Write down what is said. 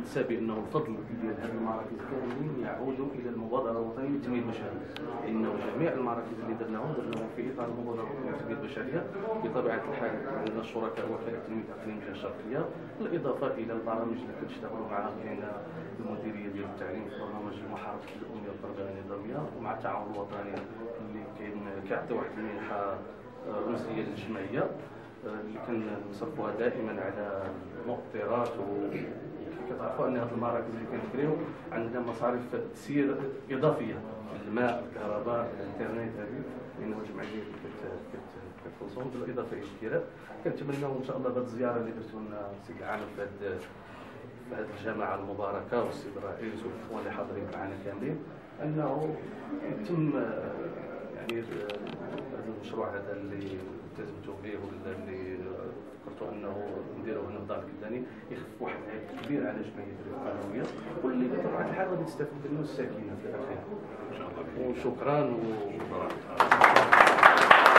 كنتسى بانه الفضل ديال هذه المراكز كاملين يعود الى المبادره الوطنيه للتنميه البشريه، لانه جميع المراكز اللي درناهم في اطار المبادره الوطنيه للتنميه البشريه. بطبيعه الحال عندنا الشركاء وكاله التنميه الاقليميه الشرقيه، بالاضافه الى البرامج اللي كنشتغلوا معها كاينه المديريه ديال التعليم في برنامج المحافظه الاميه والتربيه النظاميه، ومع التعاون الوطني اللي كيعطي واحد المنحه رمزيه للجمعيه اللي كنصرفوها دائما على المؤطرات. وكتعرفوا ان هذه المراكز اللي كنكريو عندنا مصاريف تسيير اضافيه، الماء، الكهرباء، الانترنت، هذه لانه الجمعيه كتوصل بالاضافه الى الكراء. كنتمناو ان شاء الله بهذه الزياره اللي درتوا لنا سيد العام في هذه الجماعه المباركه والسيد الرئيس والاخوان اللي حاضرين معنا كاملين انه يتم يعني هذا المشروع هذا اللي التزمتوا به ولا اللي فكرتوا انه نديروه هنا في دار الكلاني يخف واحد العبء كبير على جمعيه الرفقه القرويه، واللي بطبيعه الحال غادي تستافد منه الساكنه في الاخير. وشكرا.